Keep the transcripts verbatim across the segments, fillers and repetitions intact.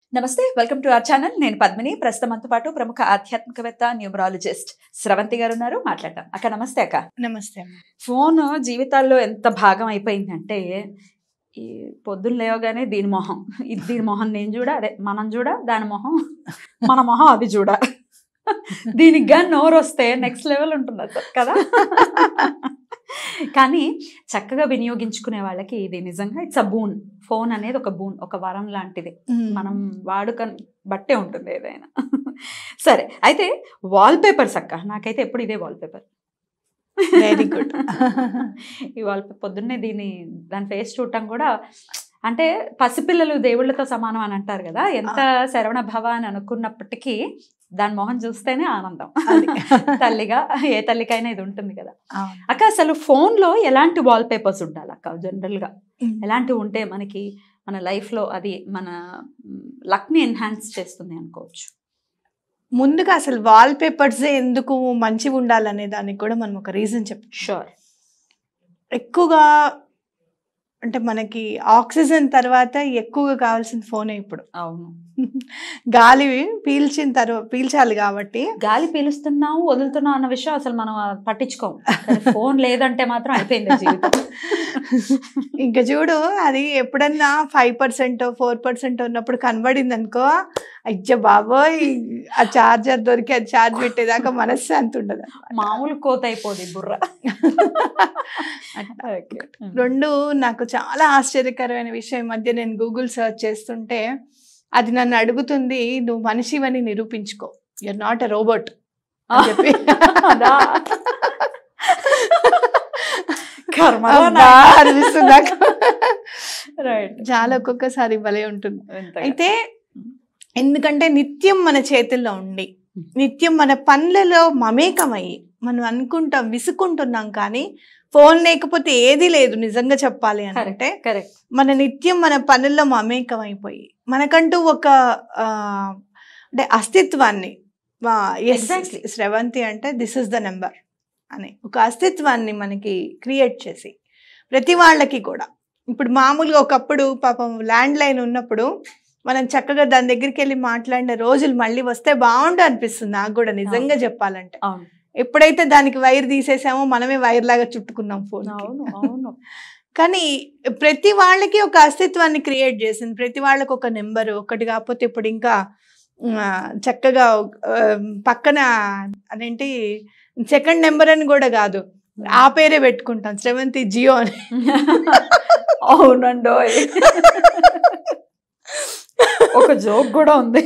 నమస్తే, welcome to our channel. నేను పద్మిని. ప్రస్తుతం మనతో పాటు ప్రముఖ ఆధ్యాత్మికవేత్త, న్యూమరాలజిస్ట్ స్రవంతి గారు ఉన్నారు. మాట్లాడతాం. అక్క నమస్తే. అక్క నమస్తే. ఫోన్ జీవితాల్లో ఎంత భాగం అయిపోయిందంటే, ఈ పొద్దున్న లేవగానే దీని మొహం, ఇది దీని మొహం నేను చూడ, అదే మనం చూడ, దాని మొహం మన మొహం అది చూడ, దీనికి కానీ నోరు వస్తే నెక్స్ట్ లెవెల్ ఉంటుంది అసలు కదా. కానీ చక్కగా వినియోగించుకునే వాళ్ళకి ఇది నిజంగా ఇట్స్ అ బూన్. ఫోన్ అనేది ఒక బూన్, ఒక వరం లాంటిది. మనం వాడుక బట్టే ఉంటుంది ఏదైనా. సరే, అయితే వాల్ పేపర్స్ అక్క, నాకైతే ఎప్పుడు ఇదే వాల్ పేపర్. Very good. ఈ వాల్ పొద్దున్నే దీన్ని దాని ఫేస్ చూడటం కూడా, అంటే పసిపిల్లలు దేవుళ్ళతో సమానం అని అంటారు కదా, ఎంత శరవణ భవ అని అనుకున్నప్పటికీ దాని మొహం చూస్తేనే ఆనందం. తల్లిగా ఏ తల్లికైనా ఇది ఉంటుంది కదా అక్క. అసలు ఫోన్ లో ఎలాంటి వాల్ పేపర్స్ ఉండాలి అక్క? జనరల్ గా ఎలాంటివి ఉంటే మనకి మన లైఫ్ లో అది మన లక్ ని ఎన్హాన్స్ చేస్తుంది అనుకోవచ్చు? ముందుగా అసలు వాల్ పేపర్స్ ఎందుకు మంచిగా ఉండాలనే దానికి కూడా మనం ఒక రీజన్ చెప్పు. షూర్. ఎక్కువగా అంటే మనకి ఆక్సిజన్ తర్వాత ఎక్కువగా కావాల్సిన ఫోనే ఇప్పుడు. అవును. గాలి పీల్చిన తర్వాత పీల్చాలి కాబట్టి, గాలి పీలుస్తున్నావు వదులుతున్నావు అన్న విషయం అసలు మనం పట్టించుకోము. ఫోన్ లేదంటే మాత్రం అయిపోయింది జీవితం. ఇంకా చూడు, అది ఎప్పుడన్నా ఫైవ్ పర్సెంట్ ఫోర్ పర్సెంట్ ఉన్నప్పుడు కనబడింది అనుకో, అయ్య బాబోయ్ ఆ చార్జర్ దొరికి అది చార్జ్ పెట్టేదాకా మనశ్శాంతి ఉండదు. మామూలు కోత అయిపోదు బుర్ర. రెండు నాకు చాలా ఆశ్చర్యకరమైన విషయం. ఈ మధ్య నేను గూగుల్ సర్చ్ చేస్తుంటే అది నన్ను అడుగుతుంది, నువ్వు మనిషివని నిరూపించుకో, యూఆర్ నాట్ ఎ రోబోట్ అని చెప్పి. అనిపిస్తుంది నాకు. చాలా ఒక్కొక్కసారి భలే ఉంటుంది. అయితే ఎందుకంటే నిత్యం మన చేతుల్లో ఉండి, నిత్యం మన పనులలో మమేకమయ్యి మనం అనుకుంటాం, విసుకుంటున్నాం, కానీ ఫోన్ లేకపోతే ఏది లేదు. నిజంగా చెప్పాలి అని అంటే మన నిత్యం మన పనుల్లో మమేకం అయిపోయి మనకంటూ ఒక అంటే అస్తిత్వాన్ని, స్రవంతి అంటే దిస్ ఇస్ ద నెంబర్ అని ఒక అస్తిత్వాన్ని మనకి క్రియేట్ చేసి, ప్రతి వాళ్ళకి కూడా ఇప్పుడు మామూలుగా ఒకప్పుడు పాపం ల్యాండ్ లైన్ ఉన్నప్పుడు మనం చక్కగా దాని దగ్గరికి వెళ్ళి మాట్లాడిన రోజులు మళ్ళీ వస్తే బాగుండు అనిపిస్తుంది నాకు కూడా, నిజంగా చెప్పాలంటే. ఎప్పుడైతే దానికి వైర్ తీసేసామో మనమే వైర్ లాగా చుట్టుకున్నాం ఫోన్. కానీ ప్రతి వాళ్ళకి ఒక అస్తిత్వాన్ని క్రియేట్ చేసింది, ప్రతి వాళ్ళకి ఒక నెంబర్. ఒకటి కాకపోతే ఇప్పుడు ఇంకా చక్కగా పక్కన అదేంటి సెకండ్ నెంబర్ అని కూడా కాదు, ఆ పేరే పెట్టుకుంటాం, శ్రవంతి జియో అని. అవునండో, ఒక జోక్ కూడా ఉంది.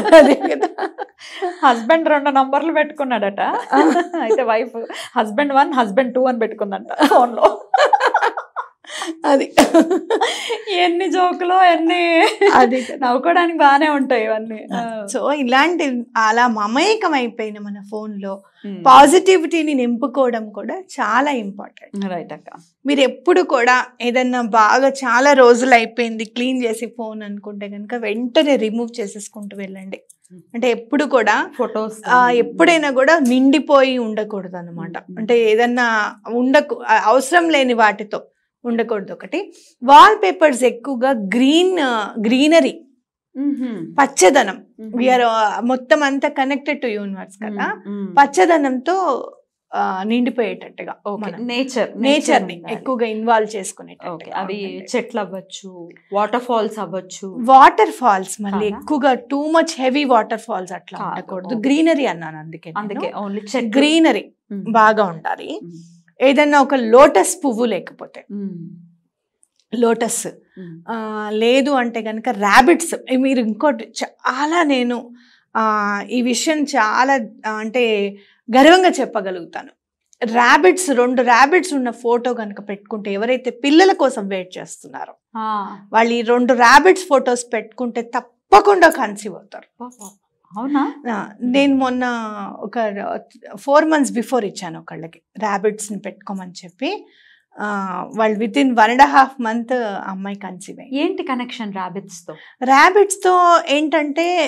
హస్బెండ్ రెండు నంబర్లు పెట్టుకున్నాడట, అయితే wife husband one husband two అని పెట్టుకుందంట ఫోన్ లో. అది ఎన్ని జోకులు, ఎన్ని అది నవ్వుకోవడానికి బాగానే ఉంటాయి ఇవన్నీ. సో ఇలాంటి అలా మమేకం అయిపోయిన మన ఫోన్ లో పాజిటివిటీని నింపుకోవడం కూడా చాలా ఇంపార్టెంట్. రైట్ అక్క. మీరు ఎప్పుడు కూడా ఏదన్నా బాగా చాలా రోజులు అయిపోయింది క్లీన్ చేసి ఫోన్ అనుకుంటే కనుక వెంటనే రిమూవ్ చేసేసుకుంటూ వెళ్ళండి. అంటే ఎప్పుడు కూడా ఫొటోస్ ఎప్పుడైనా కూడా నిండిపోయి ఉండకూడదు అనమాట. అంటే ఏదన్నా ఉండకు అవసరం లేని వాటితో ఉండకూడదు. ఒకటి, వాల్ పేపర్స్ ఎక్కువగా గ్రీన్ గ్రీనరీ, పచ్చదనం. వీఆర్ మొత్తం అంతా కనెక్టెడ్ టు యూనివర్స్ కదా, పచ్చదనంతో నిండిపోయేటట్టుగా నేచర్ నేచర్ ని ఎక్కువగా ఇన్వాల్వ్ చేసుకునే, అవి చెట్లు అవ్వచ్చు, వాటర్ ఫాల్స్ అవ్వచ్చు. వాటర్ ఫాల్స్ మళ్ళీ ఎక్కువగా too much heavy water falls అట్లా ఉండకూడదు. గ్రీనరీ అన్నాను అందుకే, అందుకే ఓన్లీ గ్రీనరీ బాగా ఉండాలి. ఏదన్నా ఒక లోటస్ పువ్వు లేకపోతే, లోటస్ లేదు అంటే కనుక ర్యాబిట్స్. మీరు ఇంకోటి చాలా, నేను ఈ విషయం చాలా అంటే గర్వంగా చెప్పగలుగుతాను, ర్యాబిట్స్ రెండు ర్యాబిట్స్ ఉన్న ఫోటో కనుక పెట్టుకుంటే, ఎవరైతే పిల్లల కోసం వెయిట్ చేస్తున్నారో వాళ్ళు ఈ రెండు ర్యాబిట్స్ ఫొటోస్ పెట్టుకుంటే తప్పకుండా కన్సీవ్ అవుతారు. అవునా? నేను మొన్న ఒక ఫోర్ మంత్స్ బిఫోర్ ఇచ్చాను ఒకళ్ళకి ర్యాబిట్స్ని పెట్టుకోమని చెప్పి, వాళ్ళు within one and half month అమ్మాయి కన్సీవ్ అయ్యింది. ఏంటి కనెక్షన్ ర్యాబిట్స్తో? ర్యాబిట్స్తో ఏంటంటే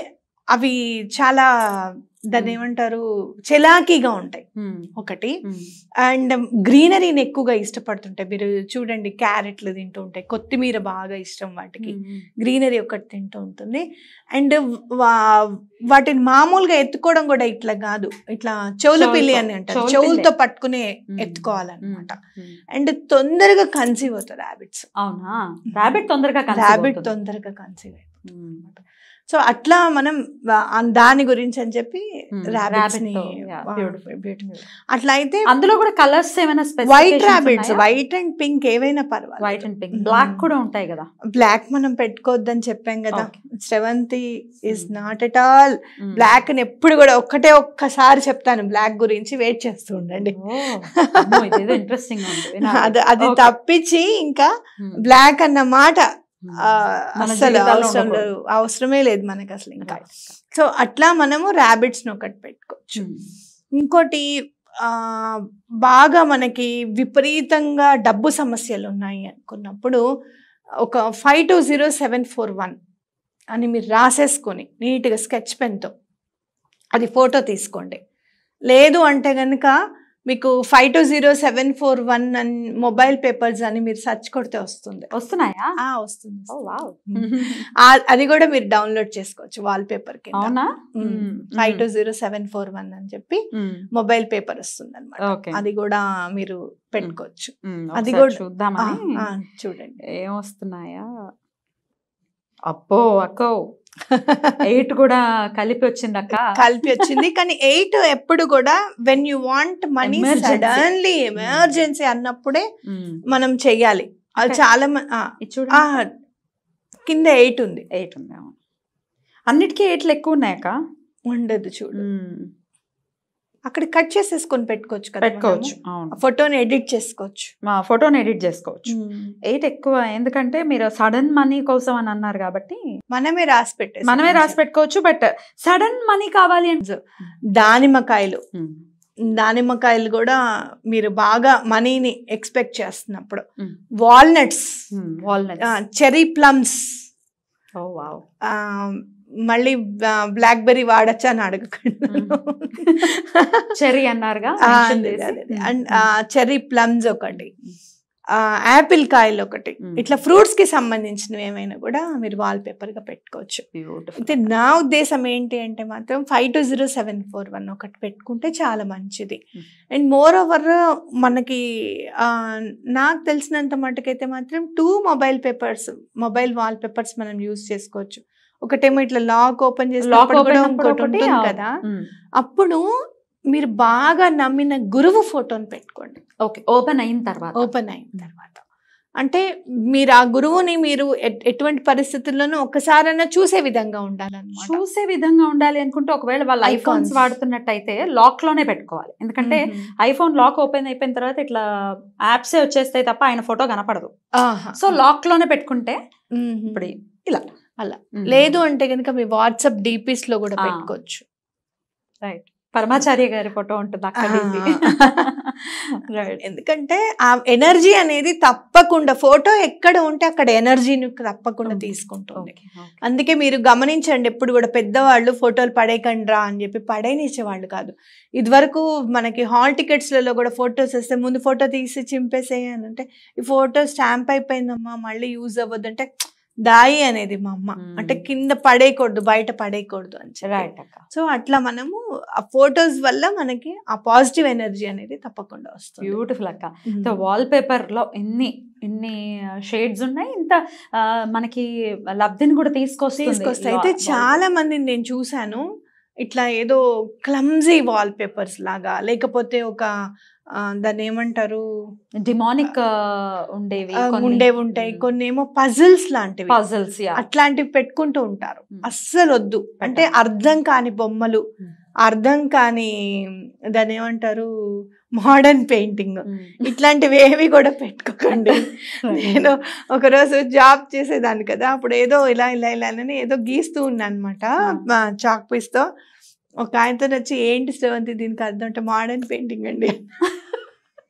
అవి చాలా దాన్ని ఏమంటారు చెలాకీగా ఉంటాయి ఒకటి. అండ్ గ్రీనరీని ఎక్కువగా ఇష్టపడుతుంటాయి. మీరు చూడండి క్యారెట్లు తింటూ ఉంటాయి, కొత్తిమీర బాగా ఇష్టం వాటికి, గ్రీనరీ ఒకటి తింటూ ఉంటుంది. అండ్ వాటిని మామూలుగా ఎత్తుకోవడం కూడా ఇట్లా కాదు, ఇట్లా చెవుల పిల్లి అని అంటారు, చెవులతో పట్టుకునే ఎత్తుకోవాలన్నమాట. అండ్ తొందరగా కన్సీవ్ అవుతుంది ర్యాబిట్స్. అవునా, ర్యాబిట్ తొందరగా ర్యాబిట్ తొందరగా కన్సీవ్ అవుతుంది అనమాట. సో అట్లా మనం దాని గురించి అని చెప్పి ర్యాబిట్స్ ని అట్లా అయితే అందులో కూడా కలర్స్ ఏమైనా white rabbits, white and pink ఏవైనా పర్వాలేదు. వైట్ అండ్ పింక్, బ్లాక్ కూడా ఉంటాయి కదా. బ్లాక్ మనం పెట్టుకోవద్దని చెప్పాం కదా. Sravanthi is not at all black అని ఎప్పుడు కూడా ఒక్కటే ఒక్కసారి చెప్తాను బ్లాక్ గురించి, వెయిట్ చేస్తూ ఉండండి. ఇంట్రెస్టింగ్ అది అది తప్పించి ఇంకా బ్లాక్ అన్న మాట అసలు అవసరం అవసరమే లేదు మనకు అసలు ఇంకా. సో అట్లా మనము ర్యాబిట్స్ ని ఒకటి పెట్టుకోవచ్చు. ఇంకోటి ఆ బాగా మనకి విపరీతంగా డబ్బు సమస్యలు ఉన్నాయి అనుకున్నప్పుడు ఒక five two zero seven four one అని మీరు రాసేసుకొని నీట్గా స్కెచ్ పెన్తో అది ఫోటో తీసుకోండి. లేదు అంటే కనుక మీకు five two zero seven four one అని మొబైల్ పేపర్స్ అని మీరు సెర్చ్ కొడితే వస్తుంది. వస్తున్నాయా? వస్తుంది. అది కూడా మీరు డౌన్లోడ్ చేసుకోవచ్చు వాల్ పేపర్ కి. Five two zero seven four one అని చెప్పి మొబైల్ పేపర్ వస్తుంది అనమాట. అది కూడా మీరు పెట్టుకోవచ్చు. అది కూడా చూద్దామని. చూడండి ఏం వస్తున్నాయా. అప్పో అక్కో ఎయిట్ కూడా కలిపి వచ్చింది అక్క, కలిపి వచ్చింది. కానీ ఎయిట్ ఎప్పుడు కూడా when you want money suddenly emergency అన్నప్పుడే మనం చెయ్యాలి. అది చాలా కింద ఎయిట్ ఉంది. ఎయిట్ ఉంది. అన్నిటికీ ఎయిట్లు ఎక్కువ ఉన్నాయక్క. ఉండదు చూడు, అక్కడ కట్ చేసేసుకొని పెట్టుకోవచ్చు కదా, పెట్టుకోవచ్చు. ఫోటోని ఎడిట్ చేసుకోవచ్చు, ఫోటోని ఎడిట్ చేసుకోవచ్చు. ఎయిట్ ఎక్కువ, ఎందుకంటే మీరు సడన్ మనీ కోసం అని అన్నారు కాబట్టి మనమే రాసి పెట్టే మనమే రాసి పెట్టుకోవచ్చు. బట్ సడన్ మనీ కావాలి అంటే దానిమ్మకాయలు, దానిమ్మకాయలు కూడా మీరు బాగా మనీని ఎక్స్పెక్ట్ చేస్తున్నప్పుడు, వాల్నట్స్, వాల్నట్స్, చెరీ ప్లమ్స్, మళ్ళీ బ్లాక్ బెర్రీ వాడచ్చా అని అడగకండి, చెర్రీ అన్నారుగా. అండ్ చెర్రీ ప్లమ్స్ ఒకటి, యాపిల్ కాయలు ఒకటి, ఇట్లా ఫ్రూట్స్ కి సంబంధించినవి ఏమైనా కూడా మీరు వాల్ పేపర్ గా పెట్టుకోవచ్చు. అయితే నా ఉద్దేశం ఏంటి అంటే మాత్రం five two zero seven four one ఒకటి పెట్టుకుంటే చాలా మంచిది. అండ్ మోర్ ఓవర్ మనకి నాకు తెలిసినంత మటుకైతే మాత్రం two mobile papers, mobile wall papers మనం యూజ్ చేసుకోవచ్చు. ఒకటేమో ఇట్లా లాక్ ఓపెన్ చేసి ఇంకోటి ఉంటుంది కదా, అప్పుడు మీరు బాగా నమ్మిన గురువు ఫోటోని పెట్టుకోండి. ఓకే, ఓపెన్ అయిన తర్వాత, ఓపెన్ అయిన తర్వాత అంటే మీరు ఆ గురువుని మీరు ఎటువంటి పరిస్థితుల్లోనూ ఒక్కసారైనా చూసే విధంగా ఉండాలన్నమాట. చూసే విధంగా ఉండాలి అనుకుంటే ఒకవేళ వాళ్ళు ఐఫోన్స్ వాడుతున్నట్టయితే లాక్ లోనే పెట్టుకోవాలి. ఎందుకంటే ఐఫోన్ లాక్ ఓపెన్ అయిపోయిన తర్వాత ఇట్లా యాప్సే వచ్చేస్తాయి తప్ప ఆయన ఫోటో కనపడదు. సో లాక్ లోనే పెట్టుకుంటే ఇప్పుడు ఇలా అలా. లేదు అంటే కనుక మీ వాట్సాప్ డిపిస్ లో కూడా పెట్టుకోవచ్చు. రైట్, పరమాచార్య గారి ఫోటో ఉంటుంది అక్కడ. ఎందుకంటే ఆ ఎనర్జీ అనేది తప్పకుండా, ఫోటో ఎక్కడ ఉంటే అక్కడ ఎనర్జీని తప్పకుండా తీసుకుంటుంది. అందుకే మీరు గమనించండి, ఎప్పుడు కూడా పెద్దవాళ్ళు ఫోటోలు పడేయకండ్రా అని చెప్పి పడేనిచ్చేవాళ్ళు కాదు. ఇదివరకు మనకి హాల్ టికెట్స్లలో కూడా ఫొటోస్ వస్తే ముందు ఫోటో తీసి చింపేసేయి అని అంటే, ఈ ఫోటో స్టాంప్ అయిపోయిందమ్మా మళ్ళీ యూజ్ అవ్వద్దు అంటే, దాయి అనేది మా అమ్మ అంటే కింద పడేయకూడదు, బయట పడేయకూడదు అని చెప్పి. సో అట్లా మనము ఆ ఫొటోస్ వల్ల మనకి ఆ పాజిటివ్ ఎనర్జీ అనేది తప్పకుండా వస్తుంది. బ్యూటిఫుల్ అక్క. సో వాల్ పేపర్ లో ఎన్ని ఎన్ని షేడ్స్ ఉన్నాయి, ఇంత మనకి లబ్ధిని కూడా తీసుకొస్తే తీసుకొస్తాయి. అయితే చాలా మందిని నేను చూసాను ఇట్లా ఏదో క్లమ్జీ వాల్ పేపర్స్ లాగా, లేకపోతే ఒక దాన్ని ఏమంటారు డిమానిక్ ఉండేవి ఉండేవి ఉంటాయి, కొన్ని ఏమో పజిల్స్ లాంటివి, పజిల్స్ అట్లాంటివి పెట్టుకుంటూ ఉంటారు. అస్సలు వద్దు. అంటే అర్థం కాని బొమ్మలు, అర్థం కాని దాన్ని ఏమంటారు మోడర్న్ పెయింటింగ్, ఇట్లాంటివి ఏవి కూడా పెట్టుకోకండి. నేను ఒకరోజు జాబ్ చేసేదాన్ని కదా, అప్పుడు ఏదో ఇలా ఇలా ఇలా అని ఏదో గీస్తూ ఉన్నా అనమాట చాక్ పీస్తో. ఒక ఆయనతో వచ్చి ఏంటి శ్రవంతి దీనికి అర్థం అంటే మోడర్న్ పెయింటింగ్ అండి.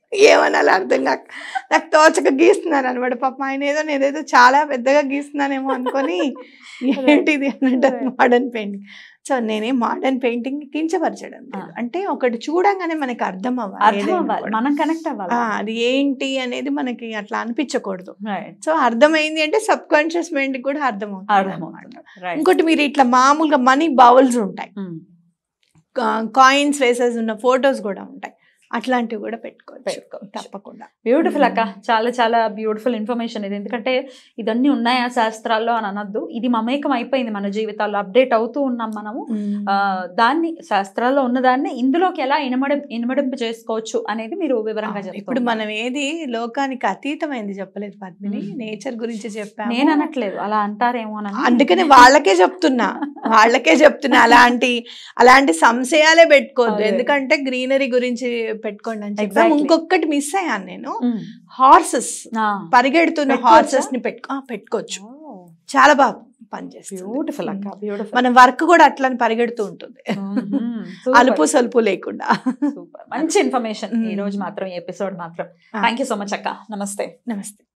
ఏమనాలి అర్థం కాక నాకు తోచక గీస్తున్నారు అనమాట. పాప ఆయన ఏదో నేనేదో చాలా పెద్దగా గీస్తున్నానేమో అనుకొని ఏంటిది అన్నట్టు మోడర్న్ పెయింటింగ్. సో నేనే మోడర్న్ పెయింటింగ్ కించపరచడం లేదు. అంటే ఒకటి చూడంగానే మనకి అర్థం అవ్వాలి, మనం కనెక్ట్ అవ్వాలి, అది ఏంటి అనేది మనకి అట్లా అనిపించకూడదు. సో అర్థమైంది అంటే సబ్ కాన్షియస్ మైండ్ కూడా అర్థం అవుతుంది. ఇంకోటి మీరు ఇట్లా మామూలుగా మనీ బౌల్స్ ఉంటాయి, కాయిన్స్ వేసేసి ఉన్న ఫొటోస్ కూడా ఉంటాయి, అట్లాంటివి కూడా పెట్టుకోవచ్చు తప్పకుండా. బ్యూటిఫుల్ అక్క, చాలా చాలా బ్యూటిఫుల్ ఇన్ఫర్మేషన్ ఇది. ఎందుకంటే ఇదన్నీ ఉన్నాయా శాస్త్రాల్లో అని అనొద్దు, ఇది మమేకం అయిపోయింది మన జీవితాల్లో, అప్డేట్ అవుతూ ఉన్నాం మనము. ఆ దాన్ని శాస్త్రాల్లో ఉన్నదాన్ని ఇందులోకి ఎలా ఇనమడి ఇనమడింపు చేసుకోవచ్చు అనేది మీరు వివరంగా చెప్పారు. ఇప్పుడు మనం ఏది లోకానికి అతీతమైంది చెప్పలేదు పద్మిని, నేచర్ గురించి చెప్పాను. నేను అనట్లేదు, అలా అంటారేమో అని, అందుకని వాళ్ళకే చెప్తున్నా వాళ్ళకే చెప్తున్నా అలాంటి అలాంటి సంశయాలే పెట్టుకోవద్దు. ఎందుకంటే గ్రీనరీ గురించి పెట్టుకోండి అని చెప్పి. ఇంకొకటి మిస్ అయ్యాను నేను, హార్సెస్, పరిగెడుతున్న హార్సెస్ ని పెట్టుకో పెట్టుకోవచ్చు, చాలా బాగా పనిచేస్తుంది. బ్యూటిఫుల్ అక్క, బ్యూటిఫుల్. మన వర్క్ కూడా అట్లని పరిగెడుతూ ఉంటుంది, అలుపు సలుపు లేకుండా. మంచి ఇన్ఫర్మేషన్ ఈ రోజు మాత్రం, ఈ ఎపిసోడ్ మాత్రం. థ్యాంక్ యూ సో మచ్ అక్క. నమస్తే. నమస్తే.